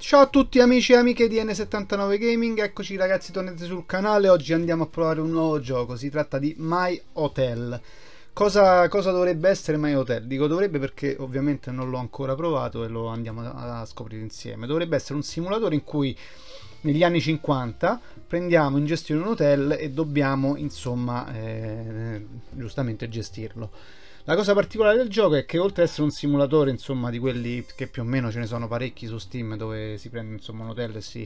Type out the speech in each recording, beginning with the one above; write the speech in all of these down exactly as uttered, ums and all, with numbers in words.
Ciao a tutti amici e amiche di N settantanove Gaming, eccoci ragazzi, tornate sul canale. Oggi andiamo a provare un nuovo gioco, si tratta di My Hotel. Cosa, cosa dovrebbe essere My Hotel? Dico dovrebbe perché ovviamente non l'ho ancora provato e lo andiamo a, a scoprire insieme. Dovrebbe essere un simulatore in cui negli anni cinquanta prendiamo in gestione un hotel e dobbiamo insomma eh, giustamente gestirlo. La cosa particolare del gioco è che oltre ad essere un simulatore, insomma, di quelli che più o meno ce ne sono parecchi su Steam, dove si prende insomma un hotel e si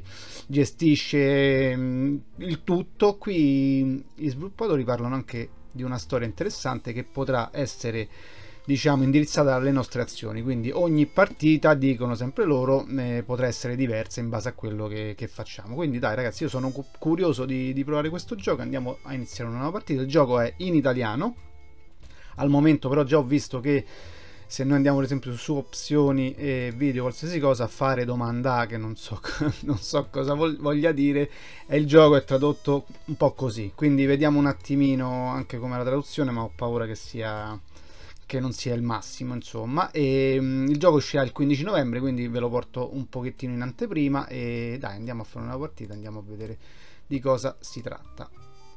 gestisce mh, il tutto, qui gli sviluppatori parlano anche di una storia interessante che potrà essere, diciamo, indirizzata alle nostre azioni. Quindi ogni partita, dicono sempre loro, eh, potrà essere diversa in base a quello che, che facciamo. Quindi dai ragazzi, io sono cu- curioso di, di provare questo gioco. Andiamo a iniziare una nuova partita. Il gioco è in italiano al momento, però già ho visto che se noi andiamo per esempio su opzioni e video, qualsiasi cosa, fare domanda che non so, non so cosa voglia dire, e il gioco è tradotto un po' così, quindi vediamo un attimino anche come la traduzione, ma ho paura che sia che non sia il massimo, insomma. E um, il gioco uscirà il quindici novembre, quindi ve lo porto un pochettino in anteprima e dai, andiamo a fare una partita, andiamo a vedere di cosa si tratta.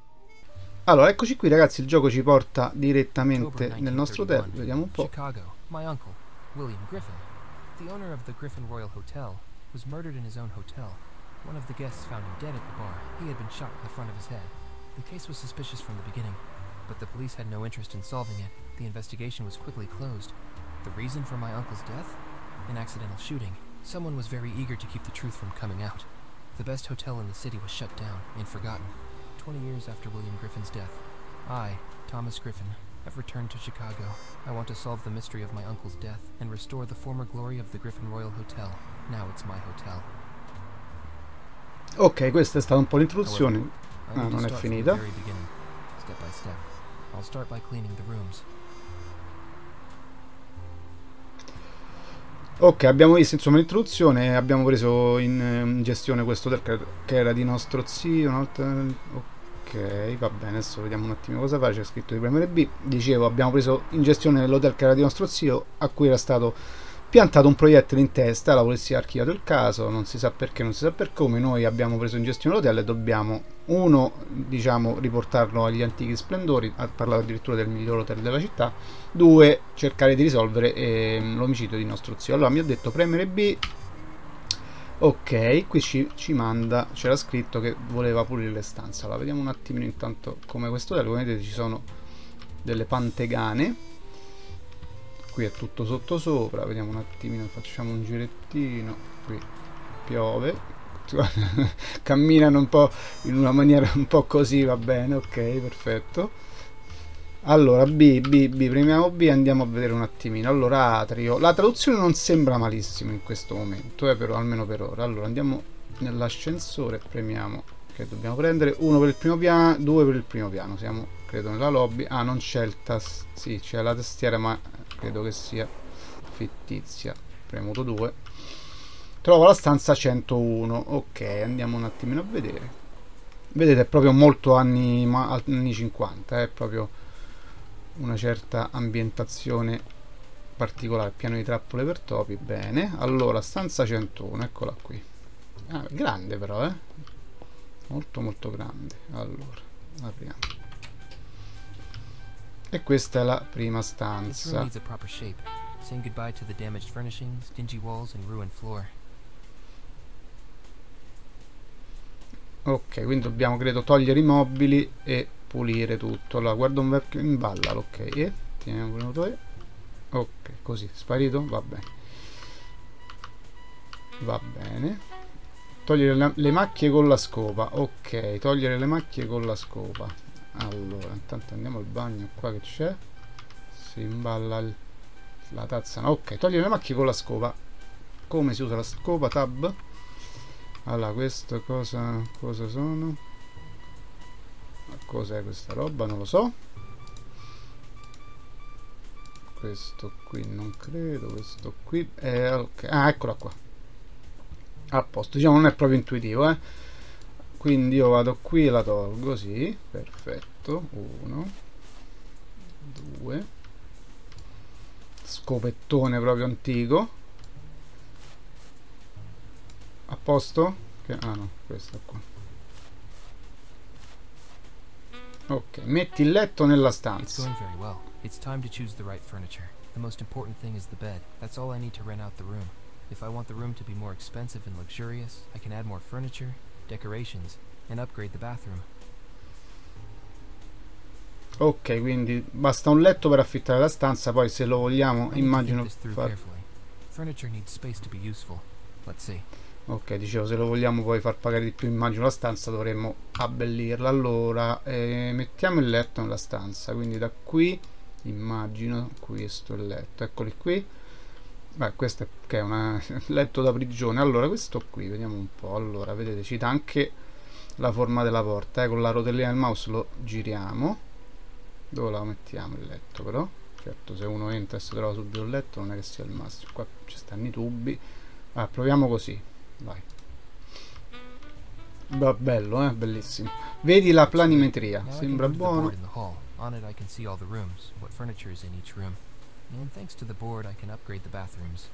Allora, eccoci qui ragazzi, il gioco ci porta direttamente nel nostro hotel, vediamo un po'. Chicago. My uncle, William Griffin, the owner of the Griffin Royal Hotel, was murdered in his own hotel. One of the guests found him dead at the bar. He had been shot in the front of his head. The case was suspicious from the beginning, but the police had no interest in solving it. The investigation was quickly closed. The reason for my uncle's death? An accidental shooting. Someone was very eager to keep the truth from coming out. The best hotel in the city was shut down and forgotten. Twenty years after William Griffin's death, I, Thomas Griffin, have returned to Chicago. I want to solve the mystery of my uncle's death and restore the former glory of the Griffin Royal Hotel. Now it's my hotel. Ok, questa è stata un po' l'introduzione. Ah, non è finita. Step by step. I'll start by cleaning the rooms. Ok, abbiamo visto insomma l'introduzione e abbiamo preso in, in gestione questo hotel che era di nostro zio. Una volta... Ok, va bene, adesso vediamo un attimo cosa fa. C'è scritto di premere B. Dicevo, abbiamo preso in gestione l'hotel che era di nostro zio, a cui era stato piantato un proiettile in testa. La polizia ha archiviato il caso, non si sa perché, non si sa per come. Noi abbiamo preso in gestione l'hotel e dobbiamo, uno, diciamo, riportarlo agli antichi splendori. Ha parlato addirittura del miglior hotel della città. Due, cercare di risolvere eh, l'omicidio di nostro zio. Allora mi ha detto premere B. Ok, qui ci, ci manda, c'era scritto che voleva pulire le stanze. Allora vediamo un attimino intanto come questo hotel. Come vedete ci sono delle pantegane, qui è tutto sotto sopra. Vediamo un attimino, facciamo un girettino. Qui piove, camminano un po' in una maniera un po' così, va bene, ok, perfetto. Allora B, B, B, premiamo B e andiamo a vedere un attimino. Allora atrio, la traduzione non sembra malissimo in questo momento, eh, però almeno per ora. Allora andiamo nell'ascensore, premiamo che dobbiamo prendere uno per il primo piano, due per il primo piano. Siamo credo nella lobby. Ah, non c'è il tasto, sì, c'è la tastiera, ma credo che sia fittizia. Premuto due. Trovo la stanza centouno. Ok, andiamo un attimino a vedere. Vedete, è proprio molto anni, ma, anni cinquanta, è proprio una certa ambientazione particolare. Piano di trappole per topi, bene. Allora, stanza centouno, eccola qui. Ah, grande però, eh. Molto molto grande. Allora, apriamo. E questa è la prima stanza. Ok, quindi dobbiamo credo togliere i mobili e pulire tutto. Allora guarda un vecchio, imballalo, ok, e teniamo venuto e ok, così, sparito, va bene, va bene. Togliere la, le macchie con la scopa, ok, togliere le macchie con la scopa. Allora intanto andiamo al bagno qua che c'è, si imballa il, la tazza, no, ok, togliere le macchie con la scopa. Come si usa la scopa? Tab. Allora, questo cosa, cosa sono? Cos'è questa roba? Non lo so. Questo qui non credo. Questo qui è ok. Ah, eccola qua. A posto. Diciamo non è proprio intuitivo, eh. Quindi io vado qui e la tolgo, sì. Perfetto. Uno, due. Scopettone proprio antico. posto? Che, ah no, questa qua. Ok, metti il letto nella It's stanza. going very well. It's time to choose the right furniture. The most important thing is the bed. That's all I need to rent out the room. If I want the room to be more expensive and luxurious, I can add more furniture, decorations, and upgrade the bathroom. Ok, quindi basta un letto per affittare la stanza, poi se lo vogliamo, I need to immagino think this through far... carefully. Furniture needs space to be useful. Let's see. Ok, dicevo, se lo vogliamo poi far pagare di più, immagino la stanza, dovremmo abbellirla. Allora, eh, mettiamo il letto nella stanza, quindi da qui, immagino, questo è il letto, eccoli qui. Beh, questo è, che è un letto da prigione. Allora, questo qui, vediamo un po'. Allora, vedete, ci dà anche la forma della porta, eh, con la rotellina del mouse lo giriamo. Dove la mettiamo il letto, però? Certo, se uno entra e si trova subito il letto non è che sia il massimo. Qua ci stanno i tubi. Ah, proviamo così. Vai. Beh, bello, eh? Bellissimo. Vedi la planimetria. Now I can Sembra go to the buono. board in the hall. On it I can see all the rooms, what furniture is in each room. And thanks to the board I can upgrade the bathrooms.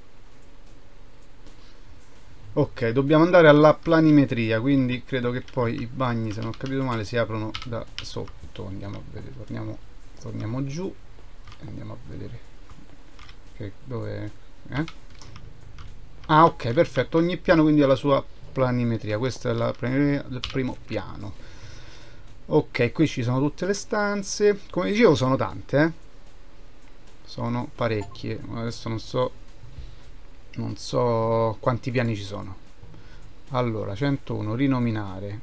Ok, dobbiamo andare alla planimetria, quindi credo che poi i bagni, se non ho capito male, si aprono da sotto. Andiamo a vedere, torniamo, torniamo giù e andiamo a vedere che dove eh? Ah, ok, perfetto. Ogni piano quindi ha la sua planimetria. Questa è la planimetria del primo piano. Ok, qui ci sono tutte le stanze. Come dicevo, sono tante, eh? Sono parecchie. Adesso non so non so quanti piani ci sono. Allora, centouno, rinominare,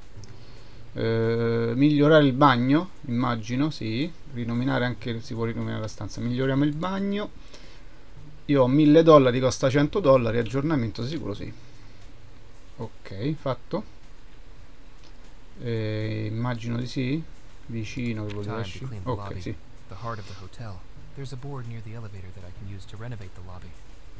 eh, migliorare il bagno, immagino, sì, rinominare anche, si può rinominare la stanza. Miglioriamo il bagno. Io ho mille dollari, costa cento dollari, aggiornamento sicuro, sì. Ok, fatto. Eh, immagino di sì. Vicino, che vuol dire esci. Ok, sì. The heart of the hotel. There's a board near the elevator that I can use to renovate the lobby.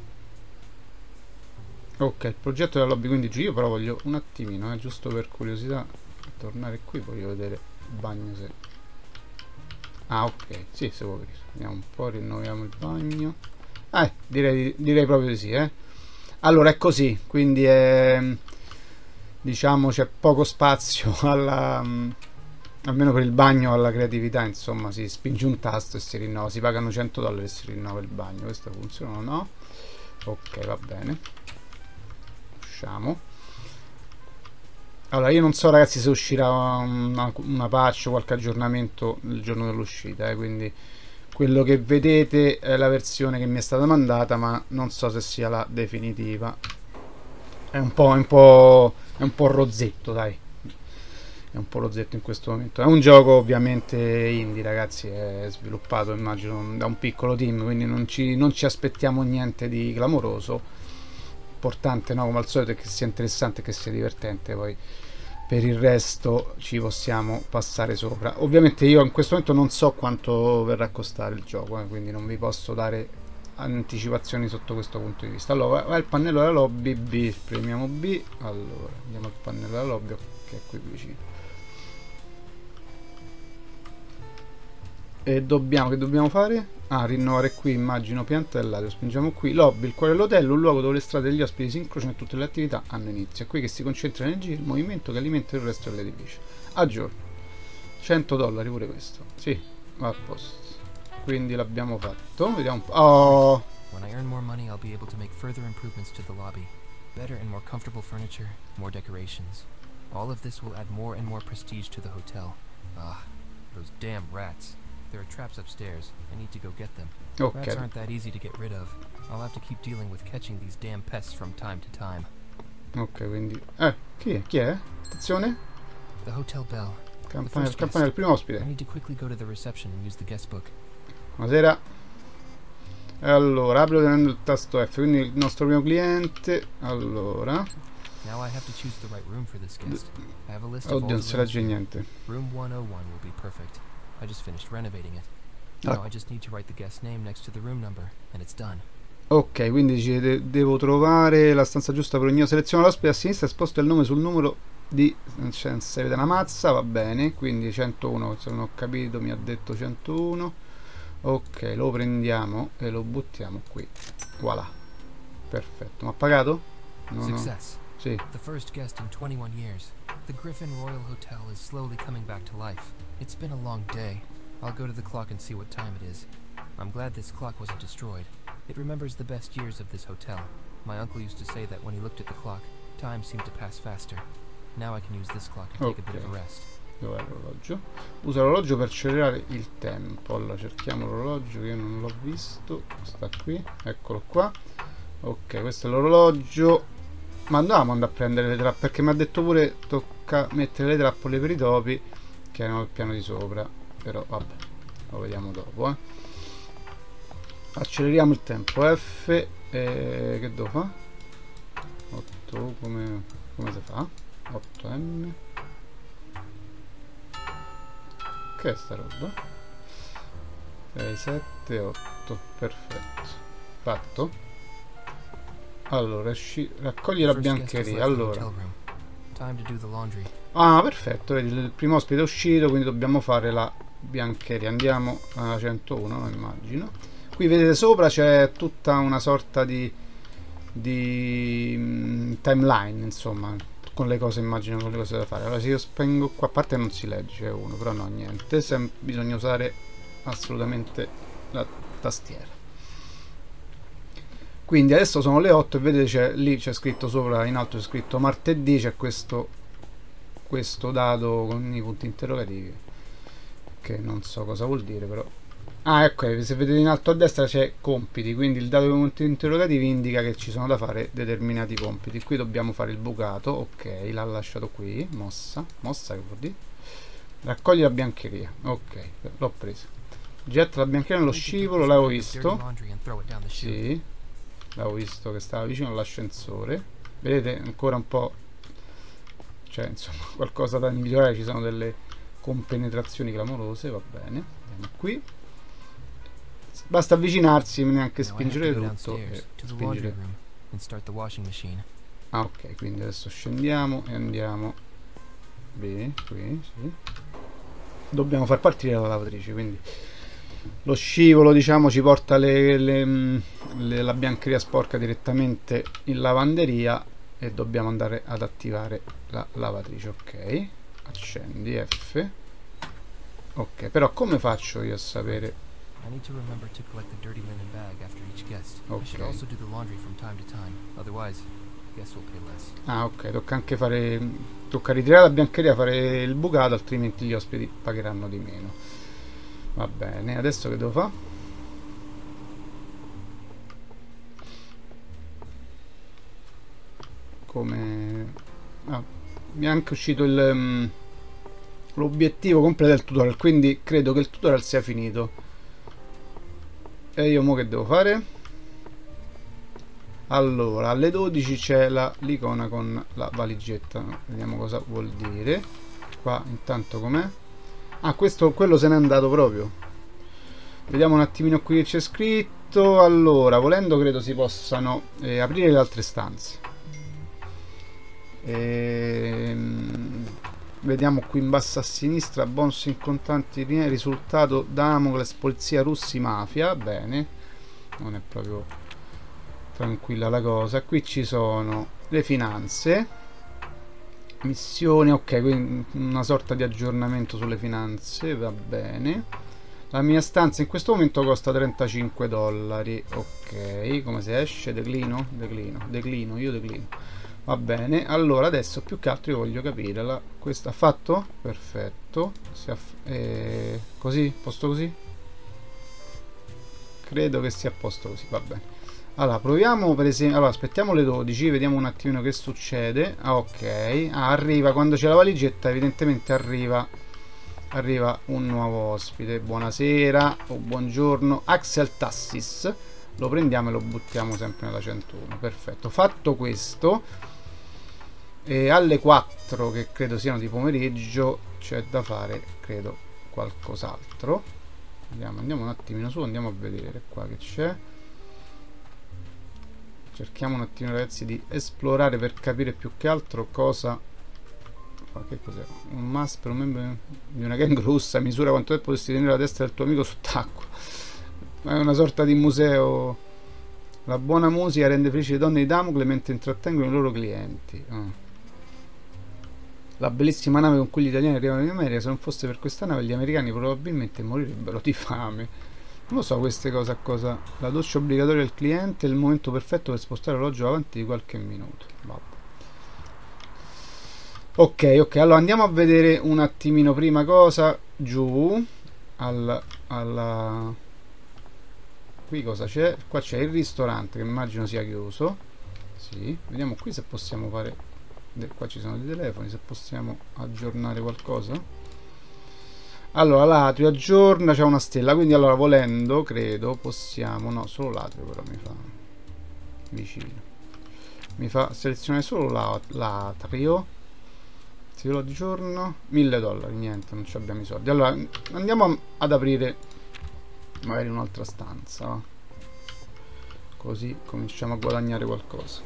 Ok, il progetto della lobby, quindi io però voglio un attimino, eh, giusto per curiosità, tornare qui, voglio vedere il bagno se... Ah, ok, sì, se può vedere. Vediamo un po', rinnoviamo il bagno. Eh, direi, direi proprio di sì, eh. Allora, è così, quindi è... diciamo c'è poco spazio alla... almeno per il bagno, alla creatività, insomma, si spinge un tasto e si rinnova, si pagano cento dollari e si rinnova il bagno. Questo funziona o no? Ok, va bene. Allora, io non so, ragazzi, se uscirà una, una patch o qualche aggiornamento il giorno dell'uscita, eh, quindi quello che vedete è la versione che mi è stata mandata, ma non so se sia la definitiva. È un po', un po', è un po' rozzetto, dai. È un po' rozzetto in questo momento. È un gioco ovviamente indie, ragazzi, è sviluppato, immagino, da un piccolo team, quindi non ci, non ci aspettiamo niente di clamoroso. Importante, no, come al solito, è che sia interessante e che sia divertente. Poi per il resto ci possiamo passare sopra. Ovviamente io in questo momento non so quanto verrà a costare il gioco, eh, quindi non vi posso dare anticipazioni sotto questo punto di vista. Allora, va il pannello della lobby B, premiamo B. Allora andiamo al pannello della lobby, che è qui vicino, e dobbiamo, che dobbiamo fare? Ah, rinnovare qui, immagino, pianta dell'aria. Spingiamo qui, lobby, il cuore dell'hotel, un luogo dove le strade degli ospiti si incrociano e tutte le attività hanno inizio. È qui che si concentra l'energia, il movimento che alimenta il resto dell'edificio. Aggiorno, cento dollari pure questo. Sì, va a posto. Quindi l'abbiamo fatto. Vediamo un po'. Oh! When I earn more money, I'll be able to make further improvements to the lobby. Better and more comfortable furniture, more decorations. All of this will add more and more prestige to the hotel. Ah, those damn rats. There are traps upstairs. I need to go get them. Okay. Rats aren't that easy to get rid of. I'll have to keep dealing with catching these damn pests from time to time. Ok, quindi... Eh, chi è? Chi è? Attenzione. The hotel bell. Campanello, campanello, il primo ospite. I need to quickly go to the reception and use the guest book. Buonasera. Allora, apro tenendo il tasto F, quindi il nostro primo cliente. Allora. Now I have to choose the right room for this guest. I have a list of all Oddio, non the si rooms legge here. niente. Room one oh one will be perfect. I just finished renovating it. Now I just need to write the guest name next to the room number, and it's done. Ok, quindi dice, de devo trovare la stanza giusta per ognuno. Seleziono l'ospite a sinistra e sposto il nome sul numero di... Cioè, se vede una mazza, va bene. Quindi centouno, se non ho capito, mi ha detto centouno. Ok, lo prendiamo e lo buttiamo qui. Voilà. Perfetto. Ma ha pagato? No, Success. no. Sì. The first guest in twenty-one years. The Griffin Royal Hotel is slowly coming back to life. It's been a long day. I'll go to the clock and see what time it is. I'm glad this clock wasn't destroyed. It remembers the best years of this hotel. My uncle used to say that when he looked at the clock, time seemed to pass faster. Now I can use this clock and take a bit of a rest. Dov'è l'orologio? Usa l'orologio per accelerare il tempo. Allora cerchiamo l'orologio che io non l'ho visto. Sta qui, eccolo qua. Ok, questo è l'orologio. Ma andavamo a prendere le trappole, perché mi ha detto pure tocca mettere le trappole per i topi che erano al piano di sopra. Però vabbè, lo vediamo dopo, eh. Acceleriamo il tempo F. E che devo fare? otto, come, come si fa? otto M. Che è sta roba? sei, sette, otto. Perfetto. Fatto. Allora, raccogli la biancheria. Allora. Ah, perfetto. Vedi, il primo ospite è uscito, quindi dobbiamo fare la biancheria. Andiamo a centouno, immagino. Qui vedete sopra c'è tutta una sorta di, di um, timeline, insomma, con le cose, immagino, con le cose da fare. Allora, se io spengo qua, a parte non si legge uno, però no, niente. Sem bisogna usare assolutamente la tastiera. Quindi adesso sono le otto e vedete c'è, lì c'è scritto sopra, in alto c'è scritto martedì, c'è questo, questo dado con i punti interrogativi, che non so cosa vuol dire però. Ah, ecco, se vedete in alto a destra c'è compiti, quindi il dato con i punti interrogativi indica che ci sono da fare determinati compiti. Qui dobbiamo fare il bucato, ok, l'ha lasciato qui, mossa, mossa che vuol dire? Raccogli la biancheria, ok, l'ho presa. Getta la biancheria nello scivolo, l'avevo visto. Sì. L'avevo visto che stava vicino all'ascensore. Vedete ancora un po', cioè insomma qualcosa da migliorare, ci sono delle compenetrazioni clamorose. Va bene, andiamo qui, basta avvicinarsi, neanche spingere tutto e spingere. Ah, ok, quindi adesso scendiamo e andiamo bene qui, sì. Dobbiamo far partire la lavatrice, quindi lo scivolo, diciamo, ci porta le, le, le, la biancheria sporca direttamente in lavanderia e dobbiamo andare ad attivare la lavatrice. Ok, accendi F. Ok, però come faccio io a sapere? Ok. Ah, ok, tocca anche fare, tocca ritirare la biancheria, fare il bucato, altrimenti gli ospiti pagheranno di meno. Va bene, adesso che devo fare? Come... Ah, mi è anche uscito il um, l'obiettivo completo del tutorial, quindi credo che il tutorial sia finito. E io mo che devo fare? Allora, alle dodici c'è l'icona con la valigetta. Vediamo cosa vuol dire. Qua intanto com'è? Ah, questo, quello se n'è andato proprio. Vediamo un attimino qui che c'è scritto. Allora, volendo credo si possano eh, aprire le altre stanze. Ehm, vediamo qui in basso a sinistra, bonus in contanti, risultato Damocles, polizia russi, mafia. Bene, non è proprio tranquilla la cosa. Qui ci sono le finanze, missioni, ok, quindi una sorta di aggiornamento sulle finanze. Va bene, la mia stanza in questo momento costa trentacinque dollari. Ok, come si esce? Declino? Declino, declino, io declino. Va bene, allora adesso più che altro io voglio capire la, questo ha fatto? Perfetto. Si eh, così? Posto così? Credo che sia a posto così, va bene. Allora proviamo per esempio, allora aspettiamo le dodici, vediamo un attimino che succede. Ah, ok, ah, arriva, quando c'è la valigetta evidentemente arriva arriva un nuovo ospite. Buonasera o buongiorno, Axel Tassis. Lo prendiamo e lo buttiamo sempre nella centouno. Perfetto, fatto questo, e alle quattro, che credo siano di pomeriggio, c'è da fare credo qualcos'altro. Andiamo, andiamo un attimino su, andiamo a vedere qua che c'è. Cerchiamo un attimo, ragazzi, di esplorare per capire più che altro cosa. Ma che cos'è? Un mas per un membro di una gang russa, misura quanto tempo potresti tenere la testa del tuo amico sott'acqua. È una sorta di museo La buona musica rende felici le donne di Damocle mentre intrattengono i loro clienti. Oh. La bellissima nave con cui gli italiani arrivano in America, se non fosse per questa nave gli americani probabilmente morirebbero di fame. Non lo so queste cose a cosa. La doccia obbligatoria del cliente è il momento perfetto per spostare l'orologio avanti di qualche minuto. Vabbè. Ok, ok, allora andiamo a vedere un attimino prima cosa giù al, alla... Qui cosa c'è? Qua c'è il ristorante che immagino sia chiuso. Sì, vediamo qui se possiamo fare... Qua ci sono dei telefoni, se possiamo aggiornare qualcosa. Allora l'atrio aggiorna, c'è una stella, quindi allora volendo credo possiamo... No, solo l'atrio però mi fa vicino. Mi fa selezionare solo l'atrio. Se lo aggiorno, mille dollari, niente, non ci abbiamo i soldi. Allora andiamo ad aprire magari un'altra stanza, va? Così cominciamo a guadagnare qualcosa.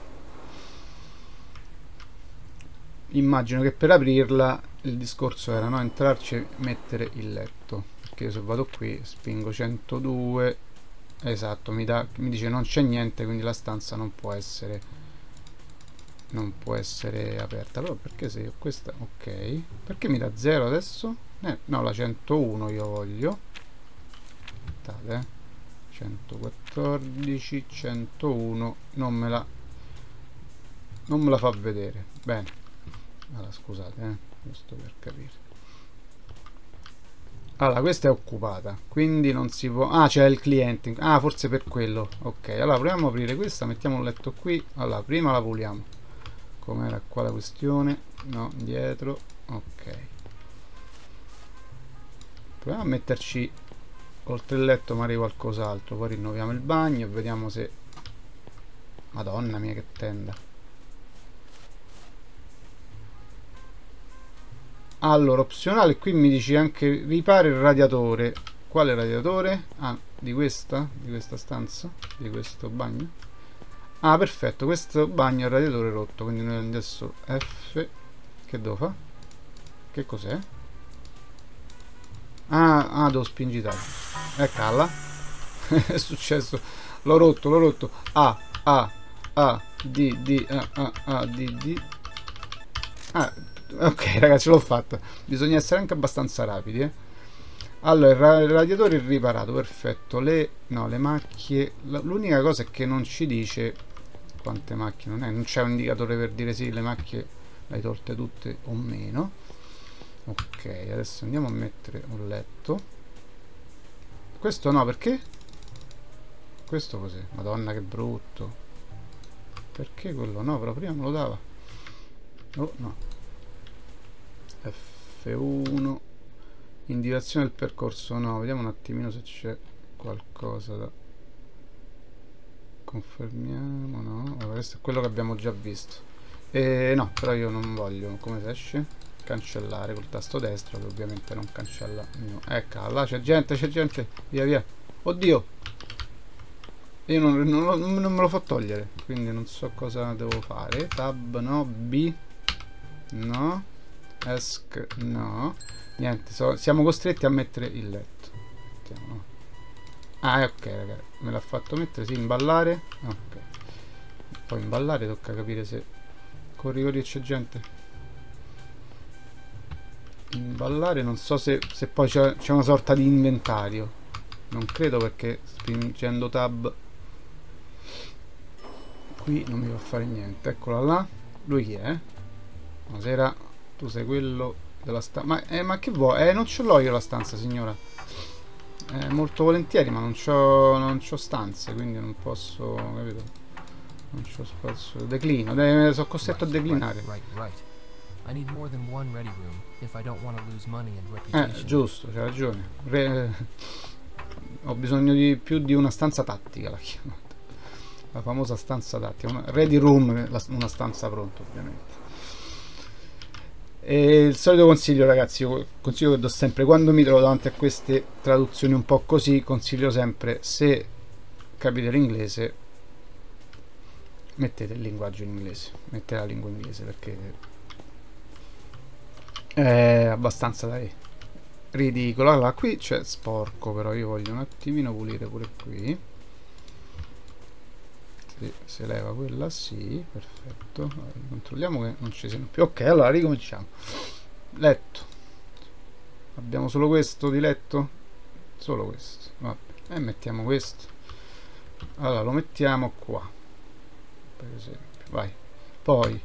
Immagino che per aprirla il discorso era no, entrarci e mettere il letto, perché se vado qui spingo centodue, esatto, mi, dà, mi dice non c'è niente, quindi la stanza non può essere non può essere aperta. Allora perché se io questa, ok, perché mi dà zero adesso? Eh, no, la centouno io voglio. Aspettate, eh. centoquattordici, centouno non me la non me la fa vedere bene. Allora scusate, eh, giusto per capire. Allora questa è occupata, quindi non si può... Ah, c'è il cliente, ah forse per quello. Ok, allora proviamo a aprire questa, mettiamo un letto qui. Allora prima la puliamo. Com'era qua la questione? No, indietro. Ok, proviamo a metterci oltre il letto magari qualcos'altro. Poi rinnoviamo il bagno e vediamo se... Madonna mia che tenda. Allora opzionale, qui mi dice anche ripara il radiatore. Quale radiatore? Ah, di questa? Di questa stanza? Di questo bagno? Ah perfetto, questo bagno è il radiatore rotto, quindi noi adesso F, che devo fare? Che cos'è? Ah, ah, devo spingitare. E calla. È successo, l'ho rotto, l'ho rotto. A, A, A, D, D, A, A, A, D, D. Ah, ok ragazzi, l'ho fatta. Bisogna essere anche abbastanza rapidi, eh. Allora il, ra il radiatore è riparato, perfetto. Le, no, le macchie, l'unica cosa è che non ci dice quante macchie, non è, non c'è un indicatore per dire sì, le macchie le hai tolte tutte o meno. Ok, adesso andiamo a mettere un letto. Questo no, perché? Questo cos'è? Madonna che brutto. Perché quello no, però prima me lo dava. Oh no. F uno. Indicazione del percorso no, vediamo un attimino se c'è qualcosa da... Confermiamo, no, allora, questo è quello che abbiamo già visto. E no, però io non voglio, come si esce? Cancellare col tasto destro, che ovviamente non cancella. No. Ecco, là c'è gente, c'è gente, via via. Oddio! Io non, non, non, non me lo fa togliere, quindi non so cosa devo fare. Tab no, B no, Esc no. Niente, so, siamo costretti a mettere il letto. Mettiamo, no. Ah, ok, ragazzi, me l'ha fatto mettere, sì, imballare. Ok. Poi imballare tocca capire se... Corri, corri, c'è gente. Imballare, non so se, se poi c'è una sorta di inventario. Non credo perché spingendo tab... Qui non mi fa fare niente. Eccola là. Lui chi è? Buonasera, tu sei quello della stanza. Ma, eh, ma che vuoi? Eh, non ce l'ho io la stanza, signora. Eh, molto volentieri, ma non c'ho non c'ho stanze, quindi non posso, capito? Non c'ho spazio. Declino, de sono costretto a declinare. Eh, giusto, c'hai ragione. Re ho bisogno di più di una stanza tattica, la chiamata. La famosa stanza tattica. Una ready room, una stanza pronta, ovviamente. E il solito consiglio, ragazzi, io consiglio che do sempre quando mi trovo davanti a queste traduzioni un po' così, consiglio sempre, se capite l'inglese mettete il linguaggio in inglese, mettete la lingua inglese, perché è abbastanza dai ridicolo. Allora qui c'è sporco, però io voglio un attimino pulire pure qui. sì, se leva quella sì, perfetto. Allora, controlliamo che non ci siano più. Ok, allora ricominciamo. Letto, abbiamo solo questo di letto, solo questo, vabbè. E mettiamo questo, allora lo mettiamo qua per esempio, vai. Poi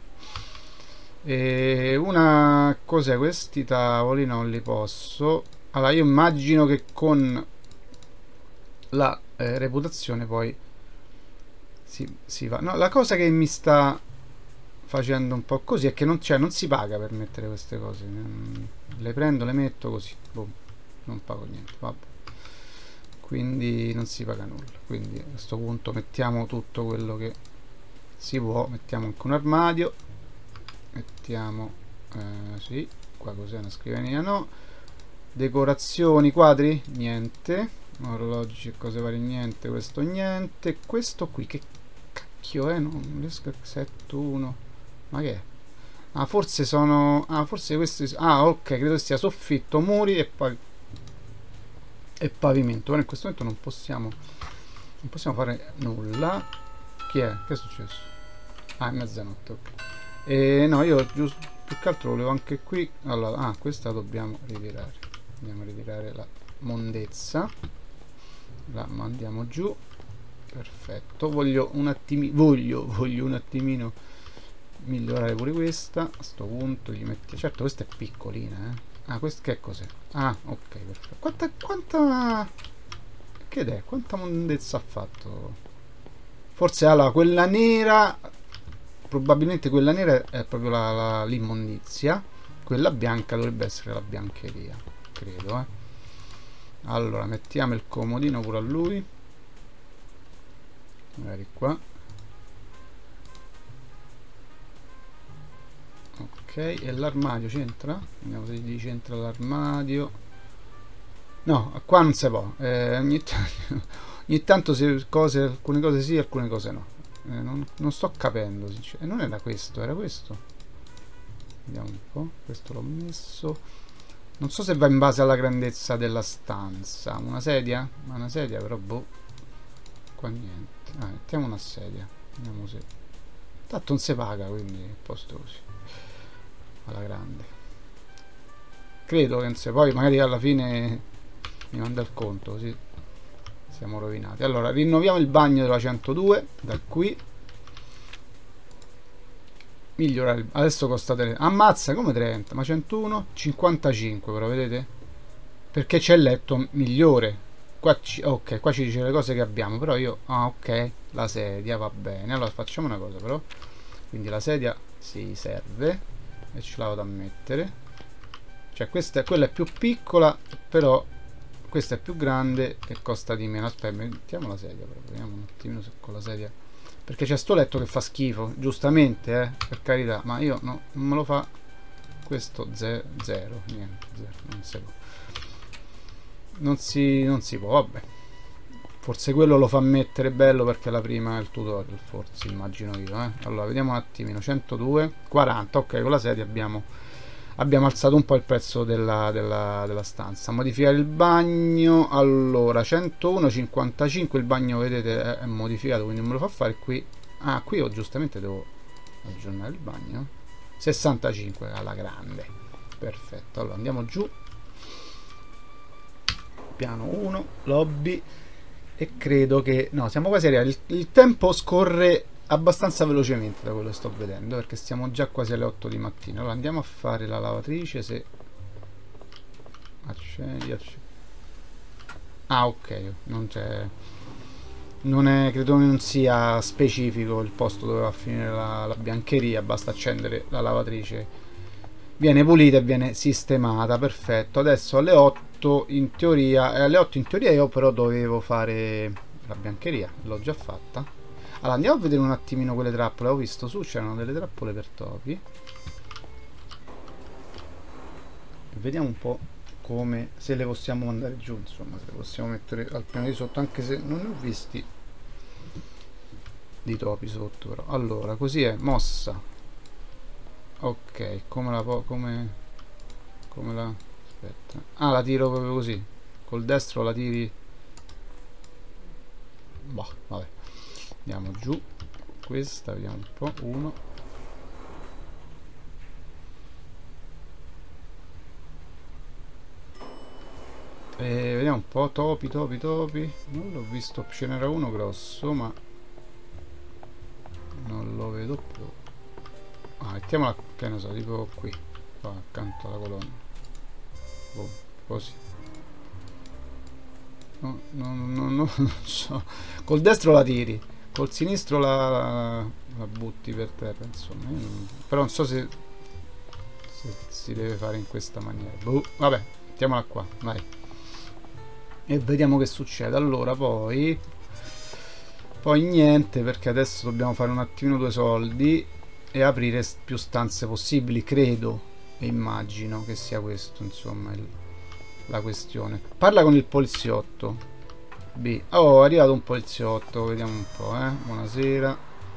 e una cos'è, questi tavoli non li posso. Allora io immagino che con la eh, reputazione poi si, si va. No, la cosa che mi sta facendo un po' così è che non, cioè, non si paga per mettere queste cose. Le prendo, le metto così, boom, non pago niente, vabbè. Quindi non si paga nulla. Quindi a questo punto mettiamo tutto quello che si può. Mettiamo anche un armadio, mettiamo eh, sì, qua cos'è, una scrivania, no. Decorazioni, quadri, niente. Orologi e cose varie, niente. Questo niente. Questo qui che cacchio è? Non riesco a set uno. Ma che è? Ah, forse sono... Ah, forse questi... Ah, ok, credo sia soffitto, muri e poi... e pavimento. Ora in questo momento non possiamo... Non possiamo fare nulla. Chi è? Che è successo? Ah, è mezzanotte, ok. E no, io giusto... Più che altro volevo anche qui... Allora, ah, questa dobbiamo ritirare. Andiamo a ritirare la mondezza. La mandiamo giù. Perfetto. Voglio un attimino... Voglio, voglio un attimino... migliorare pure questa. A sto punto gli mettiamo, certo questa è piccolina, eh. Ah, questo che cos'è? Ah, ok, perfetto. Quanta, quanta che è? Quanta mondezza ha fatto? Forse allora quella nera, probabilmente quella nera è proprio la, la, l'immondizia. Quella bianca dovrebbe essere la biancheria, credo, eh. Allora mettiamo il comodino pure a lui, magari qua. Ok, e l'armadio c'entra? Vediamo se gli c'entra l'armadio. No, qua non si può. Eh, ogni, ogni tanto se cose, alcune cose sì, alcune cose no. Eh, non, non sto capendo. E non era questo, era questo. Vediamo un po'. Questo l'ho messo. Non so se va in base alla grandezza della stanza. Una sedia? Ma una sedia però boh. Qua niente. Ah, mettiamo una sedia. Vediamo se. Tanto non si paga, quindi posto così. Alla grande, credo che non sia, poi magari alla fine mi manda il conto, così siamo rovinati. Allora rinnoviamo il bagno della centodue da qui, migliorare il... adesso costa trenta, ammazza, come trenta, ma centouno, cinquantacinque però, vedete, perché c'è il letto migliore qua. Ci... ok, qua ci dice le cose che abbiamo, però io, ah ok, la sedia va bene. Allora facciamo una cosa però, quindi la sedia si serve e ce la vado a mettere, cioè questa, quella è più piccola, però questa è più grande e costa di meno. Aspetta, mettiamo la sedia però, vediamo un attimino se con la sedia, perché c'è sto letto che fa schifo, giustamente, eh, per carità, ma io no, non me lo fa questo. Ze zero, niente, zero, non si può, non si, non si può, vabbè. Forse quello lo fa mettere bello perché la prima è il tutorial, forse, immagino io, eh. Allora, vediamo un attimino, centodue, quaranta, ok, con la sedia abbiamo, abbiamo alzato un po' il prezzo della, della, della stanza. Modificare il bagno, allora, centouno, cinquantacinque, il bagno, vedete, è, è modificato, quindi non me lo fa fare qui. Ah, qui io giustamente devo aggiornare il bagno. sessantacinque alla grande, perfetto. Allora, andiamo giù, piano uno, lobby. E credo che... no, siamo quasi arrivati. Il, il tempo scorre abbastanza velocemente da quello che sto vedendo, perché stiamo già quasi alle otto di mattina. Allora andiamo a fare la lavatrice. Se accendi, accendi. Ah, ok, non c'è, non è, credo che non sia specifico il posto dove va a finire la, la biancheria. Basta accendere la lavatrice, viene pulita e viene sistemata. Perfetto. Adesso alle otto in teoria, eh, alle otto in teoria io però dovevo fare la biancheria, l'ho già fatta. Allora andiamo a vedere un attimino quelle trappole. Ho visto su c'erano delle trappole per topi, vediamo un po' come, se le possiamo mandare giù, insomma, se le possiamo mettere al piano di sotto, anche se non ne ho visti di topi sotto però. Allora così è mossa, ok, come la po come come la aspetta, ah, la tiro proprio così col destro, la tiri, boh, vabbè, Andiamo giù. Questa, vediamo un po'. Uno. E vediamo un po'. Topi, topi, topi. Non l'ho visto. Ce n'era uno grosso, ma non lo vedo più. Ah, mettiamola, che ne so, tipo qui, qua accanto alla colonna. Boh, così. No, no, no, no, non so. Col destro la tiri, col sinistro la, la butti per terra, insomma. Io non, però non so se, se si deve fare in questa maniera. Boh, vabbè, mettiamola qua, vai. E vediamo che succede. Allora, poi poi niente, perché adesso dobbiamo fare un attimino due soldi e aprire più stanze possibili, credo e immagino che sia questo, insomma, il, la questione. Parla con il poliziotto. B. Oh, è arrivato un poliziotto, vediamo un po', eh. Buonasera.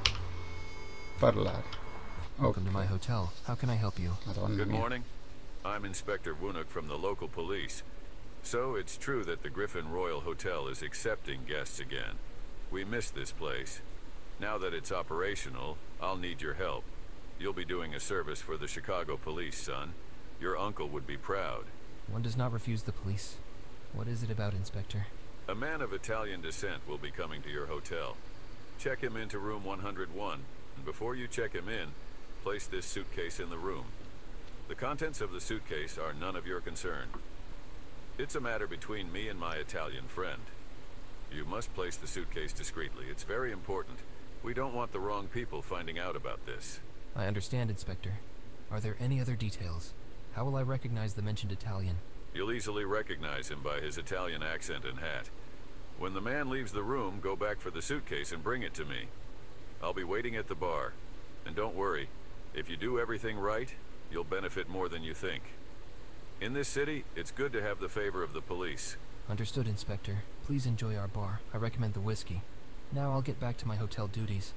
Parlare. Welcome to my hotel. How can I help you? Madonna Good mia. morning. I'm Inspector Wunuk from the local police. So it's true that the Griffin Royal Hotel is accepting guests again. We missed this place. Now that it's operational, I'll need your help. You'll be doing a service for the Chicago police, son. Your uncle would be proud. One does not refuse the police. What is it about, Inspector? A man of Italian descent will be coming to your hotel. Check him into room one hundred one, and before you check him in, place this suitcase in the room. The contents of the suitcase are none of your concern. It's a matter between me and my Italian friend. You must place the suitcase discreetly. It's very important. We don't want the wrong people finding out about this. I understand, Inspector. Are there any other details? How will I recognize the mentioned Italian? You'll easily recognize him by his Italian accent and hat. When the man leaves the room, go back for the suitcase and bring it to me. I'll be waiting at the bar. And don't worry, if you do everything right, you'll benefit more than you think. In this city, it's good to have the favor of the police. Understood, Inspector. Please enjoy our bar. I recommend the whiskey. Now I'll get back to my hotel duties.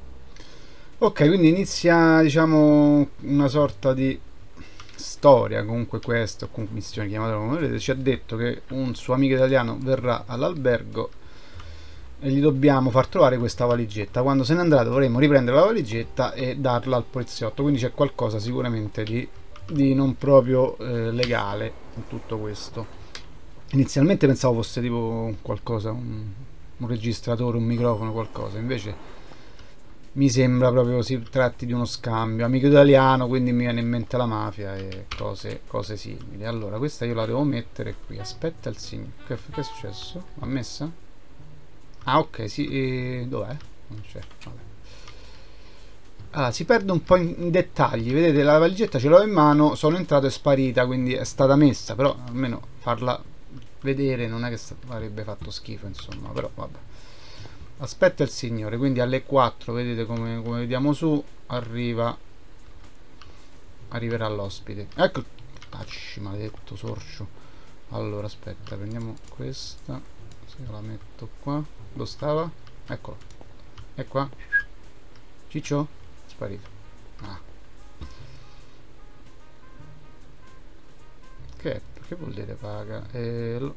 Ok, quindi inizia, diciamo, una sorta di storia, comunque questo, con missione, chiamatela come volete. Ci ha detto che un suo amico italiano verrà all'albergo e gli dobbiamo far trovare questa valigetta. Quando se n'è andrà dovremo riprendere la valigetta e darla al poliziotto, quindi c'è qualcosa sicuramente di, di non proprio eh, legale in tutto questo. Inizialmente pensavo fosse tipo qualcosa, un, un registratore, un microfono, qualcosa, invece mi sembra proprio si tratti di uno scambio. Amico italiano, quindi mi viene in mente la mafia e cose, cose simili. Allora, questa io la devo mettere qui. Aspetta il signore. Che, che è successo? L'ha messa? Ah, ok, sì. E... dov'è? Non c'è. Vabbè. Allora, si perde un po' in, in dettagli. Vedete, la valigetta ce l'ho in mano, sono entrato e è sparita, quindi è stata messa. Però almeno farla vedere non è che avrebbe fatto schifo, insomma. Però vabbè. Aspetta il signore, quindi alle quattro, vedete come, come vediamo su, arriva, arriverà l'ospite. Ecco, tacci, maledetto sorcio. Allora, aspetta, prendiamo questa, se la metto qua, dove stava? Eccolo, è qua. Ciccio? Sparito. Ah. Che, che vuol dire paga? Eh,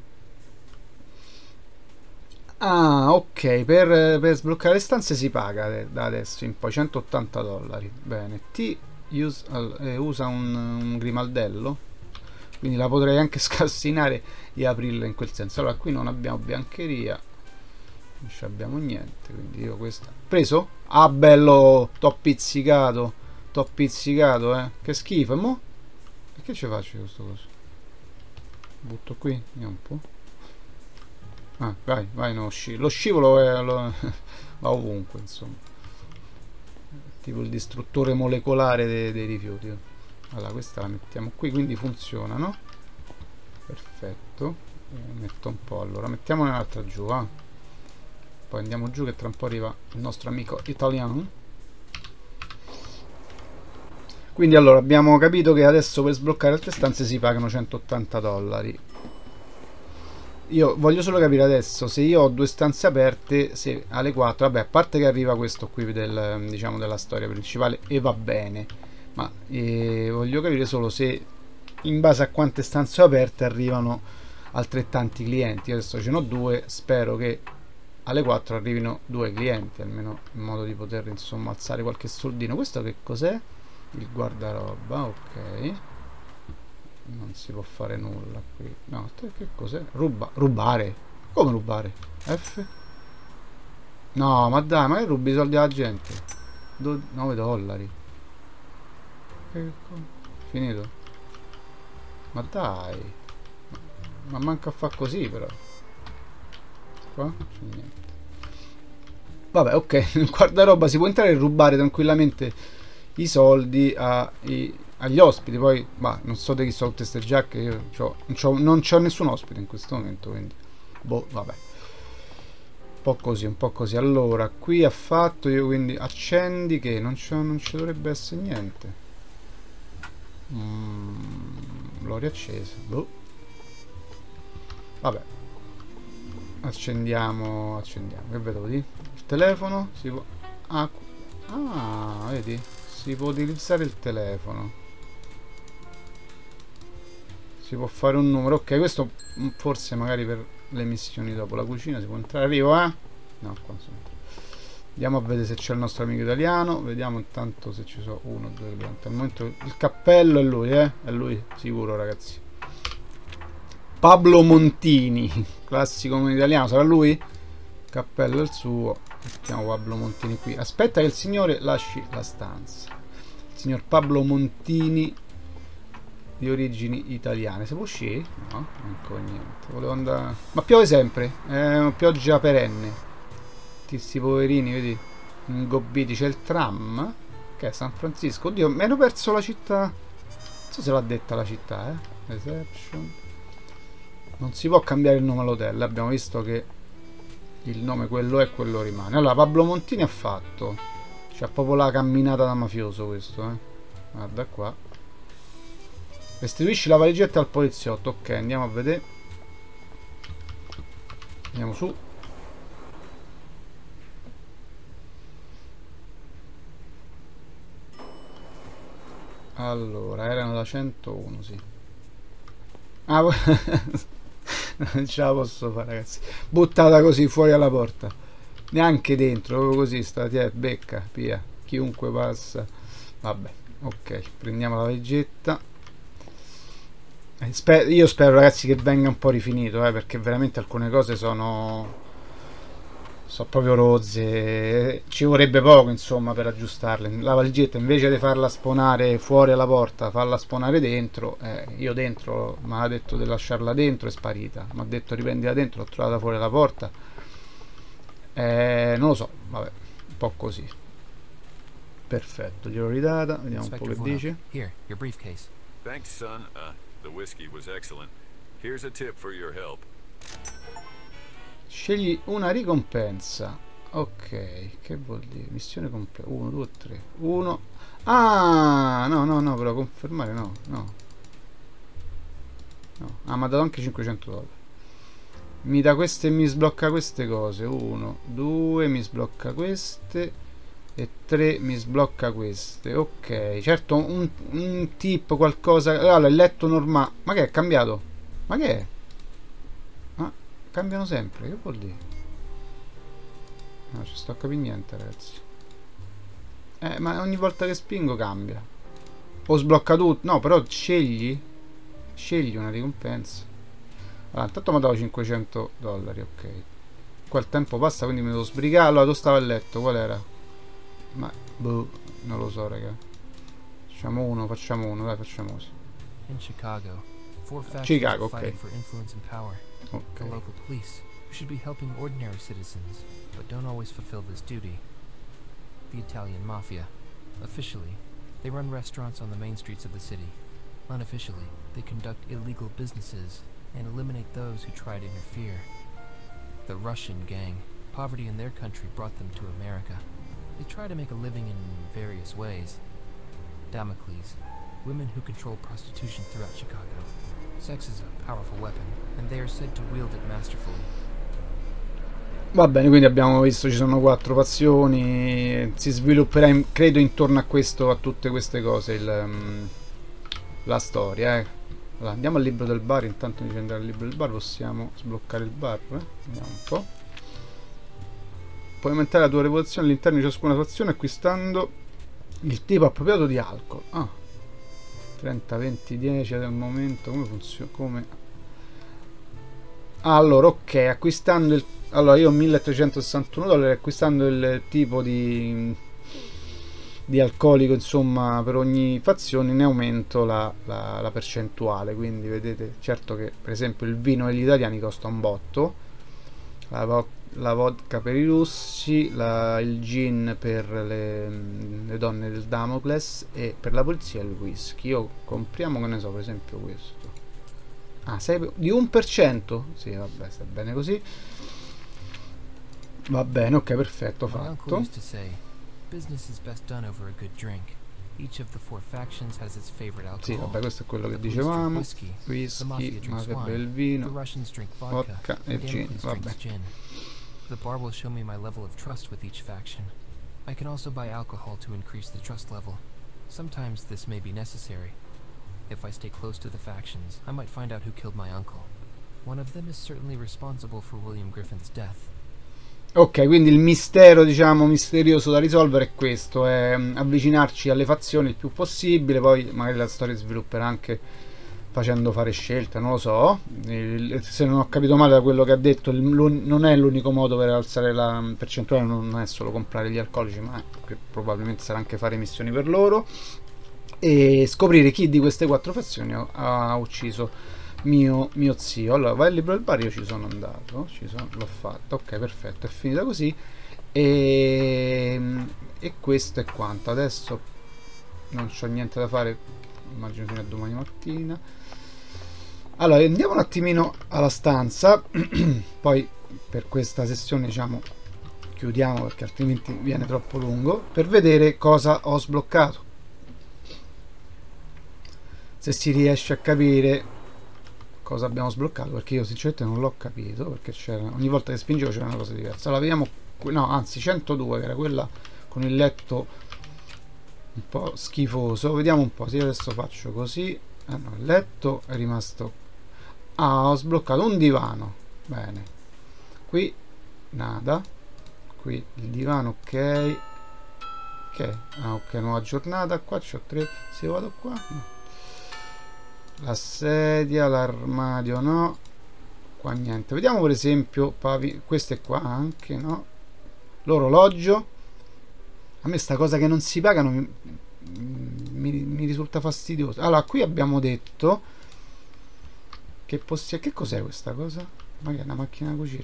Ah, ok, per, per sbloccare le stanze si paga da adesso in poi centottanta dollari. Bene, T use, eh, usa un, un grimaldello, quindi la potrei anche scassinare e aprirla in quel senso. Allora, qui non abbiamo biancheria, non ci abbiamo niente, quindi io questa... Preso? Ah, bello, t'ho pizzicato, t'ho pizzicato, eh. Che schifo, e mo? E che ci faccio questo coso? Butto qui, vediamo un po'. Ah, vai, vai, no, sci lo scivolo è, lo, va ovunque, insomma. Tipo il distruttore molecolare dei, dei rifiuti. Allora, questa la mettiamo qui, quindi funziona, no? Perfetto. E metto un po', allora, mettiamone un'altra giù, ah. Poi andiamo giù che tra un po' arriva il nostro amico italiano. Quindi allora, abbiamo capito che adesso per sbloccare altre stanze si pagano centottanta dollari. Io voglio solo capire adesso se io ho due stanze aperte, se alle quattro, vabbè, a parte che arriva questo qui del, diciamo, della storia principale e va bene, ma eh, voglio capire solo se in base a quante stanze ho aperte arrivano altrettanti clienti. Io adesso ce ne ho due, spero che alle quattro arrivino due clienti, almeno in modo di poter insomma alzare qualche soldino. Questo che cos'è? Il guardaroba, ok. Non si può fare nulla qui. No, che cos'è? Ruba, rubare. Come rubare? F? No, ma dai, ma che rubi i soldi alla gente? nove dollari. Finito. Ma dai. Ma manca a far così però. Qua c'è niente. Vabbè, ok. Nel guardaroba si può entrare e rubare tranquillamente i soldi ai, agli ospiti. Poi, bah, non so di chi sono tutte queste giacche. Io c'ho, non, c'ho, non c'ho nessun ospite in questo momento, quindi boh, vabbè. Un po' così, un po' così. Allora, qui ha fatto io, quindi accendi che non, non ci dovrebbe essere niente. Mm, l'ho riaccesa. Boh. Vabbè. Accendiamo, accendiamo. Che vedo di? Il telefono si può. Ah, ah, vedi? Si può utilizzare il telefono. Si può fare un numero. Ok, questo forse magari per le missioni dopo. La cucina si può entrare. Arrivo, eh? No, qua non si entra. Andiamo a vedere se c'è il nostro amico italiano. Vediamo intanto se ci sono uno, due, tre. Al momento il cappello è lui, eh? È lui sicuro, ragazzi. Pablo Montini, classico come italiano, sarà lui? Cappello è il suo. Mettiamo Pablo Montini qui. Aspetta che il signore lasci la stanza. Il signor Pablo Montini di origini italiane. Se può uscire? No, non niente. Volevo andare. Ma piove sempre, è una pioggia perenne. Questi poverini, vedi? Ingobbiti. C'è il tram. Che è San Francisco. Oddio, mi ero perso la città. Non so se l'ha detta la città, eh. Reception. Non si può cambiare il nome all'hotel. Abbiamo visto che il nome quello è, quello rimane. Allora, Pablo Montini ha fatto. C'ha proprio la camminata da mafioso questo, eh. Guarda qua. Restituisci la valigetta al poliziotto. Ok, andiamo a vedere. Andiamo su. Allora, era nella centouno, sì. Ah, non ce la posso fare, ragazzi. Buttata così fuori alla porta. Neanche dentro, proprio così sta, ti è, becca, via. Chiunque passa. Vabbè, ok, prendiamo la valigetta. Eh, sper io spero, ragazzi, che venga un po' rifinito, eh, perché veramente alcune cose sono sono proprio rozze. Ci vorrebbe poco, insomma, per aggiustarle. La valigetta, invece di farla spawnare fuori alla porta, farla spawnare dentro. Eh, io dentro mi ha detto di lasciarla dentro, è sparita. Mi ha detto riprendila dentro, l'ho trovata fuori alla porta. Eh, non lo so, vabbè, un po' così. Perfetto, gliel'ho ridata. Vediamo un po' che dice. Here, your briefcase. Thanks, son. Uh, the whiskey was excellent. Here's a tip for your help. Scegli una ricompensa. Ok, che vuol dire? Missione completa. uno, due, tre. uno. Ah, no, no, no, però confermare no, no. No. Ah, mi ha dato anche cinquecento dollari. Mi dà queste e mi sblocca queste cose. uno, due, mi sblocca queste. E tre mi sblocca queste. Ok, certo, un, un tip, qualcosa. Allora, il letto normale. Ma che è cambiato? Ma che è? Cambiano sempre, che vuol dire? No, ci sto a capire niente, ragazzi. Eh, ma ogni volta che spingo cambia. O sblocca tutto. No, però scegli. Scegli una ricompensa. Allora, intanto mi ha dato cinquecento dollari, ok. Qua il tempo passa, quindi mi devo sbrigare. Allora, dove stava il letto? Qual era? Ma, boh, non lo so, raga. Facciamo uno, facciamo uno, dai, facciamo così. In Chicago, four factions Chicago, are fighting ok. for influence and power. The Ok. local police, who should be helping ordinary citizens, but don't always fulfill this duty. The Italian Mafia. Officially, they run restaurants on the main streets of the city. Unofficially, they conduct illegal businesses and eliminate those who try to interfere. The Russian gang. Poverty in their country brought them to America. They try to make a living in various ways. Damocles. Women who control prostitution throughout Chicago. Sex is a powerful weapon, and they are said to wield it masterfully. Va bene, quindi abbiamo visto ci sono quattro passioni. Si svilupperà, in, credo, intorno a questo, a tutte queste cose, il, um, la storia. Eh. Allora, andiamo al libro del bar. Intanto di andare al libro del bar possiamo sbloccare il bar. Eh? Vediamo un po'. puoi aumentare la tua reputazione all'interno di ciascuna fazione acquistando il tipo appropriato di alcol. Ah, trenta, venti, dieci al momento. Come funziona? Come? Allora, ok, acquistando il... Allora, io ho milletrecentosessantuno dollari, acquistando il tipo di... di alcolico, insomma, per ogni fazione ne aumento la, la, la percentuale. Quindi vedete, certo che per esempio il vino degli italiani costa un botto, la, vo la vodka per i russi, la, il gin per le, le donne del Damocles, e per la polizia il whisky. Io compriamo, che ne so, per esempio questo. Ah, sei di un per cento? Sì, vabbè, sta bene così. Va bene, ok, perfetto, fatto. Business is best done over a good drink. Each of the four factions has its favorite alcohol. Sì, vabbè, questo è quello che dicevamo. Whisky, whisky, mafia beve il vino, vodka e gin, vabbè. The bar will show me my level of trust with each faction. I can also buy alcohol to increase the trust level. Sometimes this may be necessary. If I stay close to the factions, I might find out who killed my uncle. One of them is certainly responsible for William Griffin's death. Ok, quindi il mistero, diciamo, misterioso da risolvere è questo, è avvicinarci alle fazioni il più possibile, poi magari la storia si svilupperà anche facendo fare scelte, non lo so. Se non ho capito male da quello che ha detto, non è l'unico modo per alzare la percentuale, non è solo comprare gli alcolici, ma che probabilmente sarà anche fare missioni per loro, e scoprire chi di queste quattro fazioni ha ucciso Mio, mio zio. Allora, vai al libro del bar, io ci sono andato, ci sono, l'ho fatto, ok, perfetto, è finita così, e, e questo è quanto. Adesso non c'ho niente da fare, immagino fino a domani mattina. Allora, andiamo un attimino alla stanza, poi per questa sessione, diciamo, chiudiamo perché altrimenti viene troppo lungo, per vedere cosa ho sbloccato, se si riesce a capire cosa abbiamo sbloccato, perché io sinceramente non l'ho capito, perché c'era, ogni volta che spingevo c'era una cosa diversa. Allora vediamo, no, anzi centodue, che era quella con il letto un po' schifoso. Vediamo un po', se io adesso faccio così, ah no, il letto è rimasto, ah, ho sbloccato un divano, bene, qui nada, qui il divano, ok, ok, ah, ok, nuova giornata, qua c'ho tre, se vado qua, no. La sedia, l'armadio no, qua niente. Vediamo per esempio pavi, queste qua anche no, l'orologio. A me sta cosa che non si pagano mi, mi, mi risulta fastidiosa. Allora, qui abbiamo detto che possiamo, che cos'è questa cosa? Ma che è una macchina da cucire?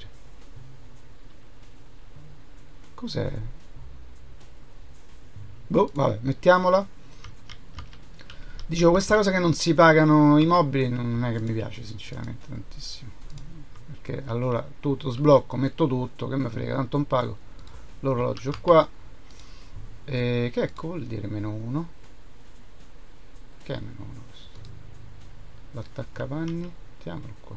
Cos'è? Boh, vabbè, mettiamola. Dicevo, questa cosa che non si pagano i mobili non è che mi piace sinceramente tantissimo, perché allora tutto sblocco, metto tutto, che mi frega, tanto non pago. L'orologio qua, e che ecco vuol dire meno uno, che è meno uno questo? L'attaccapanni, mettiamolo qua.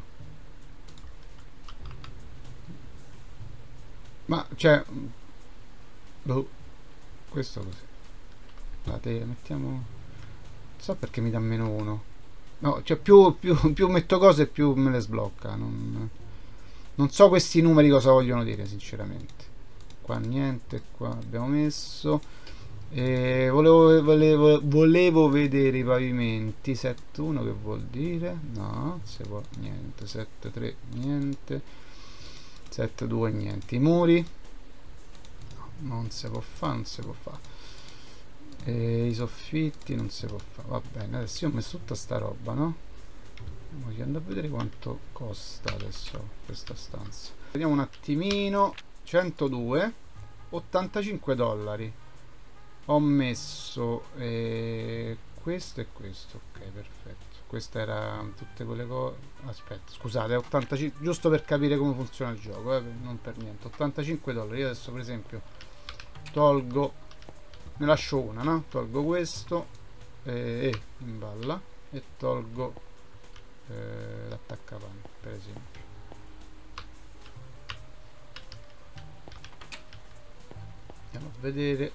Ma cioè, boh, questo così, la tela, mettiamo, so perché mi dà meno uno, no, cioè più, più, più metto cose più me le sblocca, non, non so questi numeri cosa vogliono dire sinceramente. Qua niente, qua abbiamo messo, e volevo, volevo, volevo vedere i pavimenti. Sette uno che vuol dire? No, non si può, niente. Sette tre niente, sette due niente. I muri no, non si può fare, non si può fare. E i soffitti non si può fare. Va bene, adesso io ho messo tutta sta roba, no? Voglio andare a vedere quanto costa adesso questa stanza. Vediamo un attimino. Centodue, ottantacinque dollari. Ho messo eh, questo e questo. Ok, perfetto. Questa era tutte quelle cose. Aspetta, scusate, ottantacinque, giusto per capire come funziona il gioco, eh, non per niente. ottantacinque dollari. Io adesso per esempio tolgo, ne lascio una, no? Tolgo questo e eh, in balla, e tolgo eh, l'attaccapanni per esempio. Andiamo a vedere.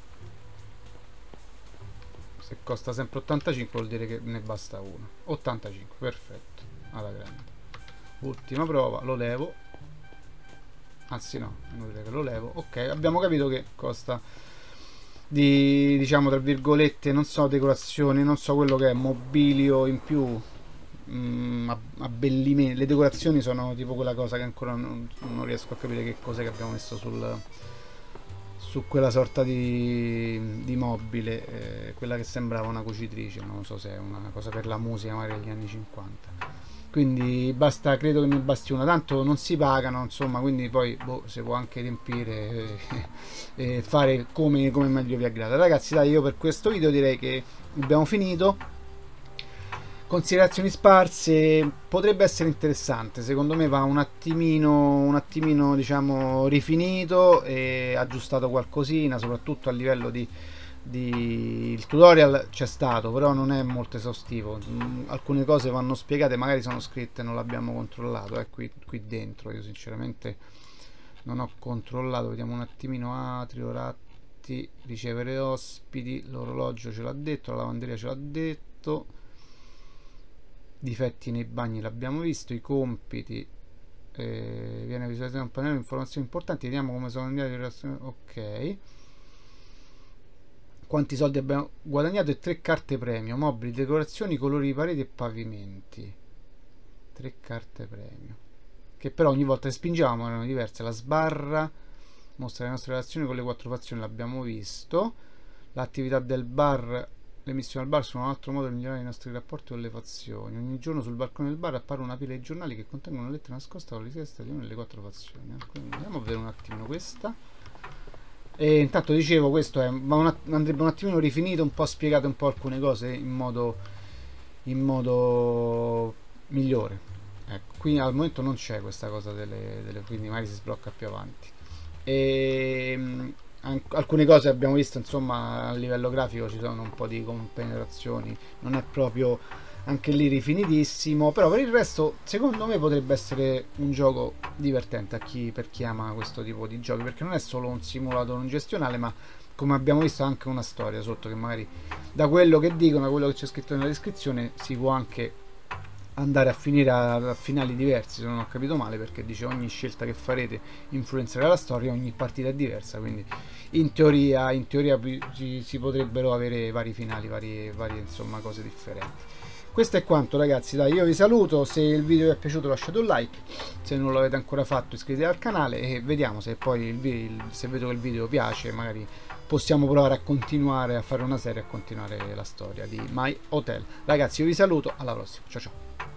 Se costa sempre ottantacinque vuol dire che ne basta uno. Ottantacinque, perfetto, alla grande. Ultima prova, lo levo. anzi no, è inutile che lo levo. Ok, abbiamo capito che costa di, diciamo tra virgolette, non so, decorazioni, non so quello che è, mobilio in più, mm, abbellimenti. Le decorazioni sono tipo quella cosa che ancora non, non riesco a capire che cos'è che abbiamo messo sul, su quella sorta di, di mobile, eh, quella che sembrava una cucitrice, non so se è una cosa per la musica magari degli anni cinquanta. Quindi basta, credo che mi basti una, tanto non si pagano, insomma, quindi poi boh, si può anche riempire e, e fare come, come meglio vi aggrada. Ragazzi, dai, io per questo video direi che abbiamo finito. Considerazioni sparse, potrebbe essere interessante, secondo me va un attimino, un attimino diciamo rifinito e aggiustato qualcosina, soprattutto a livello di, di... il tutorial c'è stato, però non è molto esaustivo. Mm, alcune cose vanno spiegate, magari sono scritte, non l'abbiamo controllato, è qui, qui dentro, io sinceramente non ho controllato. Vediamo un attimino. Atrio, ratti, ricevere ospiti, l'orologio ce l'ha detto, la lavanderia ce l'ha detto, difetti nei bagni l'abbiamo visto, i compiti, eh, viene visualizzato un pannello di informazioni importanti, vediamo come sono andate le relazioni. Ok, quanti soldi abbiamo guadagnato e tre carte premio, mobili, decorazioni, colori di pareti e pavimenti. Tre carte premio che però ogni volta che spingevamo erano diverse. La sbarra mostra le nostre relazioni con le quattro fazioni, l'abbiamo visto. L'attività del bar, le missioni al bar sono un altro modo di migliorare i nostri rapporti con le fazioni. Ogni giorno sul balcone del bar appare una pila di giornali che contengono una lettera nascosta con le richieste di una delle quattro fazioni. Quindi andiamo a vedere un attimino questa. E intanto dicevo, questo è, ma una, andrebbe un attimino rifinito, un po' spiegato un po' alcune cose in modo, in modo migliore. Ecco, qui al momento non c'è questa cosa delle, delle, quindi magari si sblocca più avanti. E alcune cose abbiamo visto, insomma, a livello grafico ci sono un po' di compenetrazioni, non è proprio anche lì rifinitissimo, però per il resto secondo me potrebbe essere un gioco divertente a chi, per chi ama questo tipo di giochi, perché non è solo un simulatore, un gestionale, ma come abbiamo visto anche una storia sotto, che magari da quello che dicono, da quello che c'è scritto nella descrizione, si può anche andare a finire a, a finali diversi, se non ho capito male, perché dice ogni scelta che farete influenzerà la storia, ogni partita è diversa, quindi in teoria, in teoria si, si potrebbero avere vari finali, varie, varie insomma cose differenti. Questo è quanto, ragazzi, dai, io vi saluto. Se il video vi è piaciuto lasciate un like, se non l'avete ancora fatto iscrivetevi al canale e vediamo se poi il, il, se vedo che il video piace, magari possiamo provare a continuare a fare una serie, a continuare la storia di My Hotel. Ragazzi, io vi saluto, alla prossima, ciao ciao.